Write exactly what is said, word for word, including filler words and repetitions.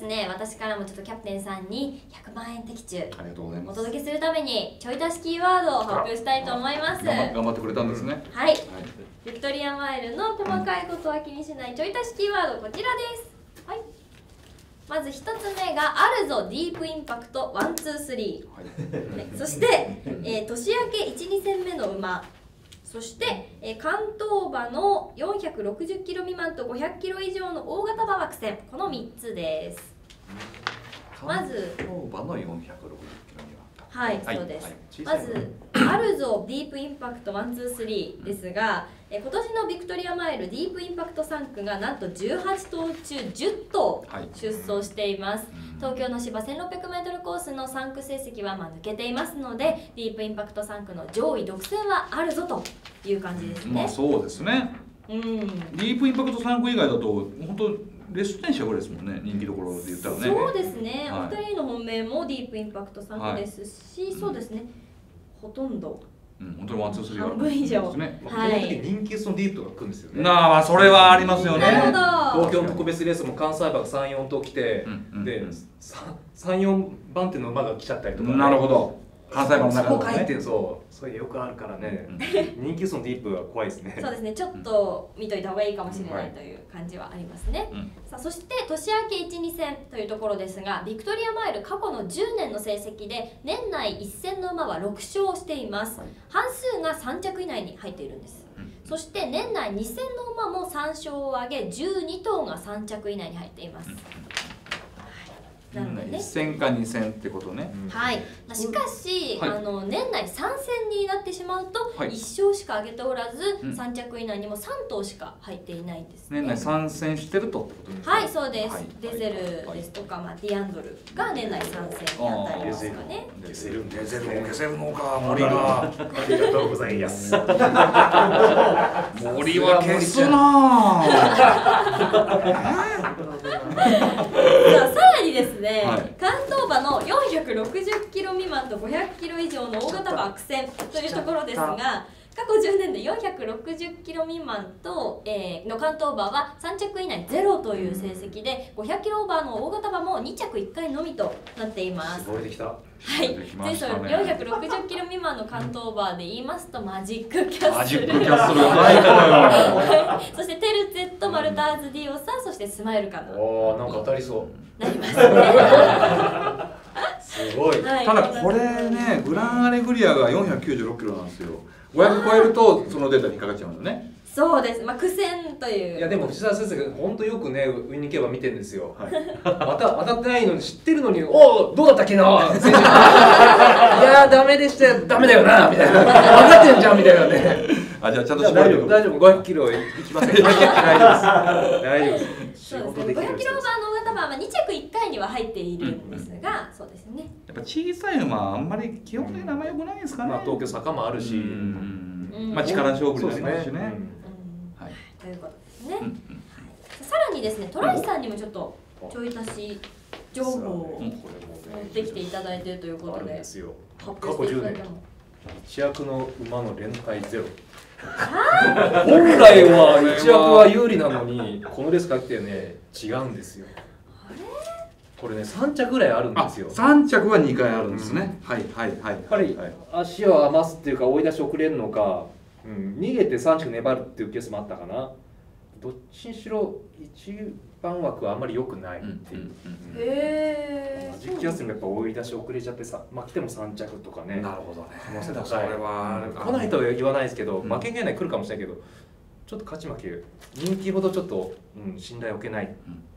ですね、私からもちょっとキャプテンさんにひゃくまんえん的中ありがとうございます。 お届けするためにちょい足しキーワードを発表したいと思います。 頑張ってくれたんですね。 はい、ビクトリアマイルの細かいことは気にしないちょい足しキーワードこちらです。はい、まずひとつめがあるぞディープインパクトワンツースリー、はい、そして、えー、年明けいち、に戦目の馬、そして、えー、関東馬のよんひゃくろくじゅっキロ未満とごひゃくキロ以上の大型馬枠戦、このみっつです。まず関東馬のよんひゃくろくじゅっキロ未満。 はい、そうです。まずあるぞディープインパクトワンツースリーですが、え今年のビクトリアマイルディープインパクトさん区がなんとじゅうはちとうちゅうじゅっとう出走しています。東京の芝 せんろっぴゃくメートル コースのさん区成績はまあ抜けていますので、ディープインパクトさん区の上位独占はあるぞという感じですね。 まあそうですね。うん、ディープインパクトさん区以外だと本当レス電車ぐらいですもんね、人気どころで言ったらね。 そうですね、はい、お二人の本命もディープインパクトさん区ですし、はい、そうですね、ほとんどうん、本当にワンツースリー半分以上ですね。はい。人気そのディープとか来るんですよね。 なあ、それはありますよね。 なるほど。 東京の特別レースも関西馬がさん、よんと来て、でさん、よんばん手の馬が来ちゃったりとか。 なるほど。関西馬の中でもね。そこ書いてそう、それよくあるからね。人気そのディープは怖いですね。 そうですね。ちょっと見といた方がいいかもしれないという感じはありますね。さあ、そして年明けいち、に戦というところですが、ビクトリアマイル過去のじゅうねんの成績で年内いっ戦の馬はろく勝しています。半数がさん着以内に入っているんです。そして年内に戦の馬もさん勝を挙げじゅうに頭がさん着以内に入っています。 なのでね、いっ戦かに戦ってことね。 はい。しかし、あの年内さん戦になってしまうといっ勝しか挙げておらず、さん着以内にもさん頭しか入っていないんですね。 年内さん戦してるとってことですか。 はい、そうです。デゼルですとか、まあディアンドルが年内さん戦にあたりますかね。 デゼル、デゼルも消せるのか、森が。 ありがとうございます。森は消すな。 さらにですね、関東馬のよんひゃくろくじゅっキロ未満とごひゃくキロ以上の大型馬悪戦というところですが、過去じゅうねんでよんひゃくろくじゅっキロ未満と、えー、の関東馬はさん着以内ゼロという成績で、ごひゃくキロオーバーの大型馬もに着いっかいのみとなっています。 すごいできた。 はい、前走よんひゃくろくじゅっキロ未満の関東馬で言いますとマジックキャッスル、マジックキャッスルがそしてテルツェット、マルターズディオサ、そしてスマイルカナ。 おお、なんか当たりそう。 なりますね。 すごい。 ただこれね、グランアレグリアがよんひゃくきゅうじゅうろくキロなんですよ。ごひゃく超えるとそのデータに引っかかっちゃうんだよね。 そうです。まあ苦戦という。 いやでも藤沢先生が本当よくねウィニー競馬見てるんですよ。はい、当た当たってないのに知ってるのに、おおどうだったっけな。いやダメでしたよ、ダメだよなみたいな。分かってんじゃんみたいなね。 あ、じゃあちゃんと大丈夫大丈夫、ごひゃくキロいきません。大丈夫です大丈夫です。 そうですね。ごひゃくキロオーバーの大型馬はに着いっかいには入っているんですが、そうですね。 やっぱ小さい馬はあんまり基本的に名前良くないですかね。 まあ東京坂もあるし、 まあ力勝負になりますしね。 はい、ということですね。さらにですね、トライさんにもちょっとちょい足し情報を持ってきていただいているということで、 過去じゅうねん一躍の馬の連敗ゼロ。本来は一躍は有利なのに、このレース書いてね違うんですよ。これねさん着ぐらいあるんですよ。 さん着はにかいあるんですね。はいはいはい。やっぱり足を余すっていうか追い出し遅れるのか、うん、逃げてさん着粘るっていうケースもあったかな。どっちにしろ一番枠はあんまり良くないっていう。 へえ。 実況するやっぱ追い出し遅れちゃってさ、まあ来てもさん着とかね。 なるほどね。 可能性高い。 それは来ないとは言わないですけど、負けんげない来るかもしれないけど、ちょっと勝ち負け人気ほどちょっと、うん、信頼を受けない